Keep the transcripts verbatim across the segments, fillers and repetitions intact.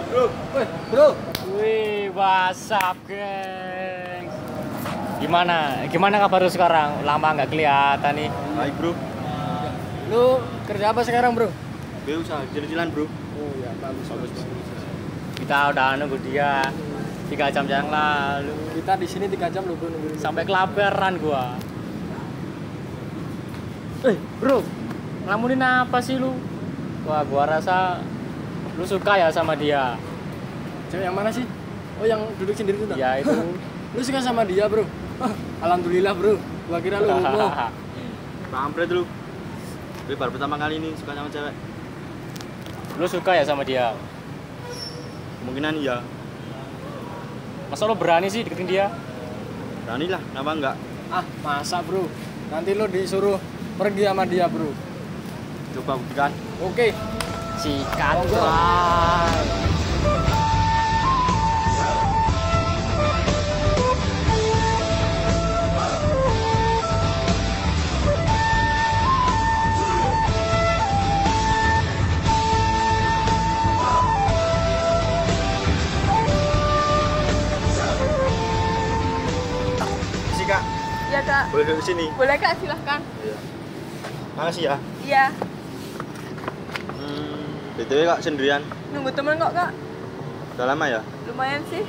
Bro, woi, bro. Wih, WhatsApp, geng. Gimana? Gimana kabar lu sekarang? Lama nggak kelihatan nih. Baik, bro. Lu kerja apa sekarang, bro? Gue usaha jalan-jalan, bro. Oh ya, bagus, bagus, bagus. Kita udah nunggu dia tiga jam yang lalu. Kita di sini tiga jam loh, bro, nungguin. Sampai kelaparan gua. Eh, bro, ngelamunin apa sih lu? Wah, gua rasa lu suka ya sama dia. Cewek yang mana sih? Oh, yang duduk sendiri tuh. Ya itu. Lu suka sama dia, bro? Ah, alhamdulillah, bro. Gua kira lu homo. Kampret lu. Gue baru pertama kali ini suka sama cewek. Lu suka ya sama dia? Kemungkinan iya. Masa lu berani sih deketin dia? Berani lah, kenapa enggak? Ah, masa, bro? Nanti lu disuruh pergi sama dia, bro. Coba buktikan. Oke. Sikat lah. Sih, Kak. Iya, Kak. Boleh duduk sini. Boleh, Kak, silahkan. Iya. Makasih ya. Iya. Hmm, B T W Kak sendirian. Nunggu temen kok, Kak. Udah lama ya? Lumayan sih.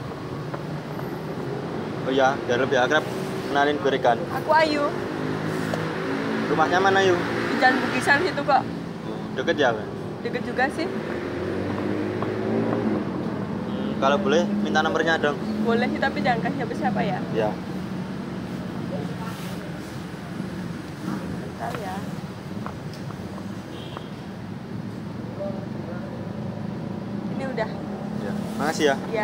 Oh iya, biar lebih akrab. Kenalin gue Rekan. Aku Ayu. Rumahnya mana, Yu? Di Jalan Bukisan situ, kok. Deket ya, Kak? Deket juga sih. Hmm, kalau boleh minta nomornya dong. Boleh sih, tapi jangan kasih siapa-siapa ya. Ya. Bentar ya. Ini udah. Ya. Makasih ya. Iya.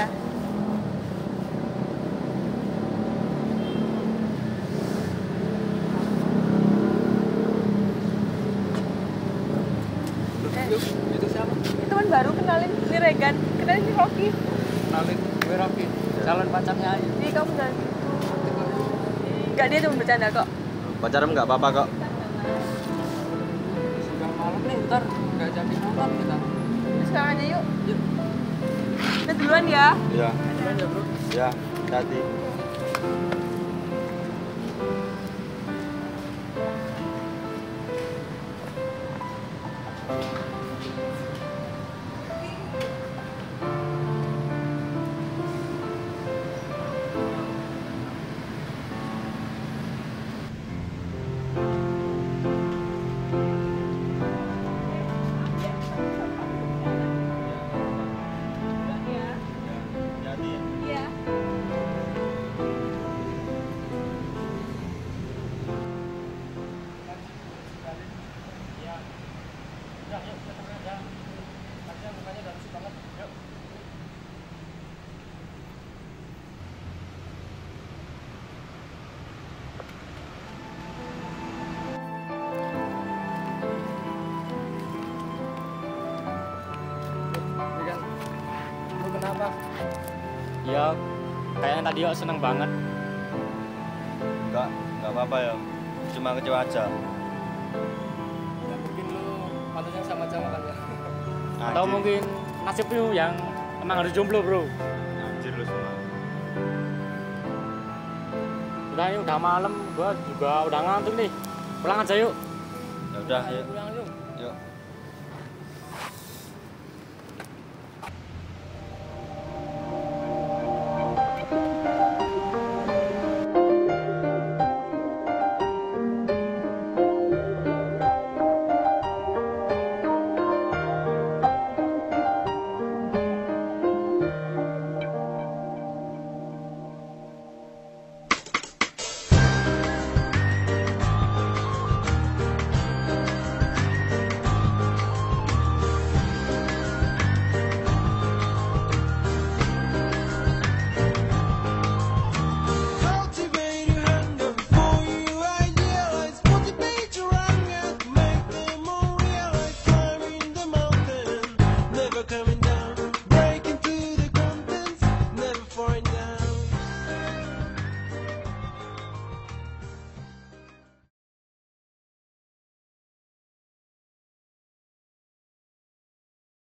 Yuk, itu siapa? Ini teman baru, kenalin. Ini Regan. Kenalin ini Rocky. Kenalin, gue Rocky. Calon pacarnya Ayu. Ini kamu jangan gitu. Enggak, dia cuma bercanda kok. Pacaran nggak apa-apa kok. Sudah malam nih, ntar nggak jadi nonton kita. Ini sekarang aja yuk. Yuk. Kita duluan ya. Iya. Duluan ya, bro. Ya, hati. Hati. Iya. Regan, lu kenapa? Ya, kayaknya tadi yo seneng banget. Enggak, enggak apa-apa ya. Cuma kecewa aja. Ya mungkin lu pantasnya sama cewek kan ya. Atau Anjir. mungkin nasib lu yang emang harus jomblo, bro. Anjir lu semua. Udah, ini udah malam, gua juga udah ngantuk nih. Pulang aja yuk. Ya udah, Ayo ya. pulang